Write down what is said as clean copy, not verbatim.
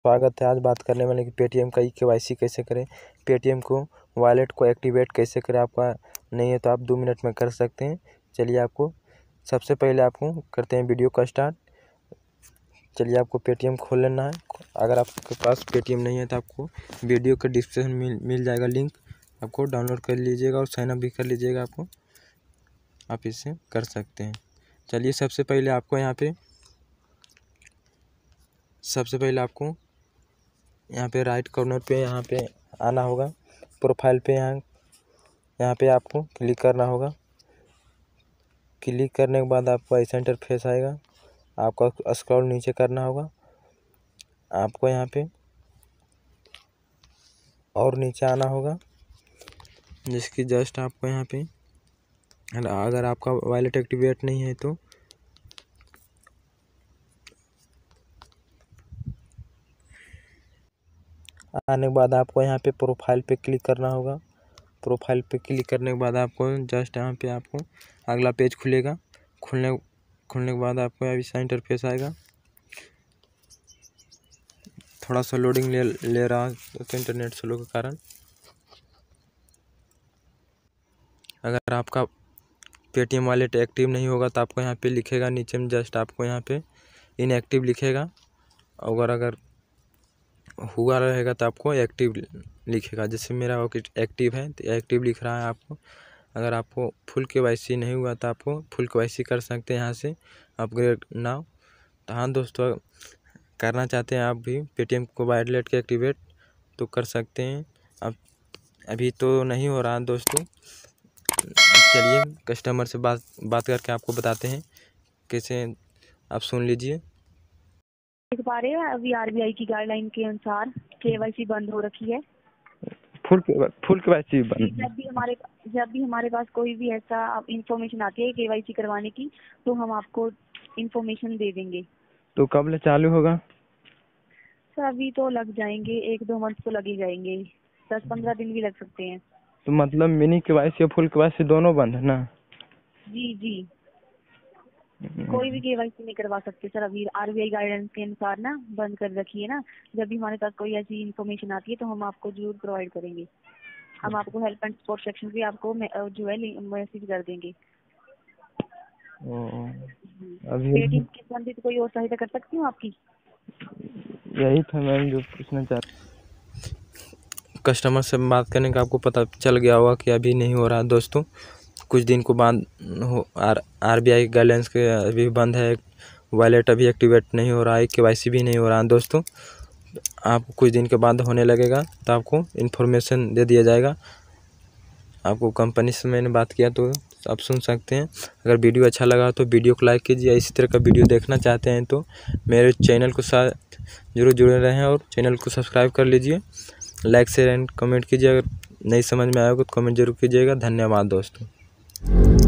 स्वागत है। आज बात करने वाले कि पेटीएम का KYC कैसे करें, पेटीएम को वॉलेट को एक्टिवेट कैसे करें। आपका नहीं है तो आप 2 मिनट में कर सकते हैं। चलिए आपको सबसे पहले आपको करते हैं वीडियो का स्टार्ट। चलिए आपको पेटीएम खोल लेना है। अगर आपके पास पेटीएम नहीं है तो आपको वीडियो के डिस्क्रिप्शन में मिल जाएगा लिंक, आपको डाउनलोड कर लीजिएगा और साइनअप भी कर लीजिएगा। आपको आप इसे कर सकते हैं। चलिए सबसे पहले आपको यहाँ पे राइट कॉर्नर पे यहाँ पे आना होगा। प्रोफाइल पे यहाँ पे आपको क्लिक करना होगा। क्लिक करने के बाद आपको ऐसा इंटरफेस आएगा। आपको स्क्रॉल नीचे करना होगा। आपको यहाँ पे और नीचे आना होगा, जिसकी जस्ट आपको यहाँ पे अगर आपका वॉलेट एक्टिवेट नहीं है तो आने के बाद आपको यहाँ पे प्रोफाइल पे क्लिक करना होगा। प्रोफाइल पे क्लिक करने के बाद आपको जस्ट यहाँ पे आपको अगला पेज खुलेगा। खुलने के बाद आपको ऐसा इंटरफेस आएगा। थोड़ा सा लोडिंग ले रहा है तो इंटरनेट स्लो के कारण। अगर आपका पेटीएम वॉलेट एक्टिव नहीं होगा तो आपको यहाँ पे लिखेगा नीचे में, जस्ट आपको यहाँ पे इनएक्टिव लिखेगा। अगर हुआ रहेगा तो आपको एक्टिव लिखेगा। जैसे मेरा एक्टिव है तो एक्टिव लिख रहा है आपको। अगर आपको फुल KYC नहीं हुआ तो आपको फुल KYC कर सकते हैं यहाँ से अपग्रेड नाउ। तो हाँ दोस्तों, करना चाहते हैं आप भी पेटीएम को वॉलेट के एक्टिवेट तो कर सकते हैं। अब अभी तो नहीं हो रहा दोस्तों। चलिए कस्टमर से बात करके आपको बताते हैं कैसे। आप सुन लीजिए। देख पा रहे हैं अभी RBI की गाइडलाइन के अनुसार KYC बंद हो रखी है। फुल KYC बंद। जब भी हमारे पास कोई भी ऐसा इंफॉर्मेशन आती है KYC करवाने की तो हम आपको इंफॉर्मेशन दे देंगे। तो कब ले चालू होगा? सर अभी तो लग जाएंगे, 1-2 मंथ तो लग ही जाएंगे, 10-15 दिन भी लग सकते हैं। तो मतलब मिनी KYC और फुल KYC दोनों बंद है ना? जी कोई भी KYC नहीं करवा सकते सर। अभी RBI गाइडेंस के अनुसार ना बंद कर रखी है ना। जब भी हमारे पास कोई ऐसी इन्फॉर्मेशन आती है तो हम आपको जरूर प्रोवाइड करेंगे। हम आपको हेल्प एंड सपोर्ट सेक्शन भी आपको जो है मैसेज कर देंगे। अभी पेटीएम के संबंधित कोई और सहायता कर सकती हूँ आपकी? यही था मैम जो पूछना चाहता। कस्टमर से बात करने का आपको पता चल गया होगा कि अभी नहीं हो रहा दोस्तों। कुछ दिन को बाद RBI गाइडेंस के अभी बंद है। वॉलेट अभी एक्टिवेट नहीं हो रहा है, KYC भी नहीं हो रहा है दोस्तों। आपको कुछ दिन के बाद होने लगेगा तो आपको इन्फॉर्मेशन दे दिया जाएगा। आपको कंपनी से मैंने बात किया तो आप सुन सकते हैं। अगर वीडियो अच्छा लगा तो वीडियो को लाइक कीजिए। इसी तरह का वीडियो देखना चाहते हैं तो मेरे चैनल को साथ जरूर जुड़े रहें और चैनल को सब्सक्राइब कर लीजिए। लाइक शेयर एंड कमेंट कीजिए। अगर नहीं समझ में आएगा तो कमेंट जरूर कीजिएगा। धन्यवाद दोस्तों।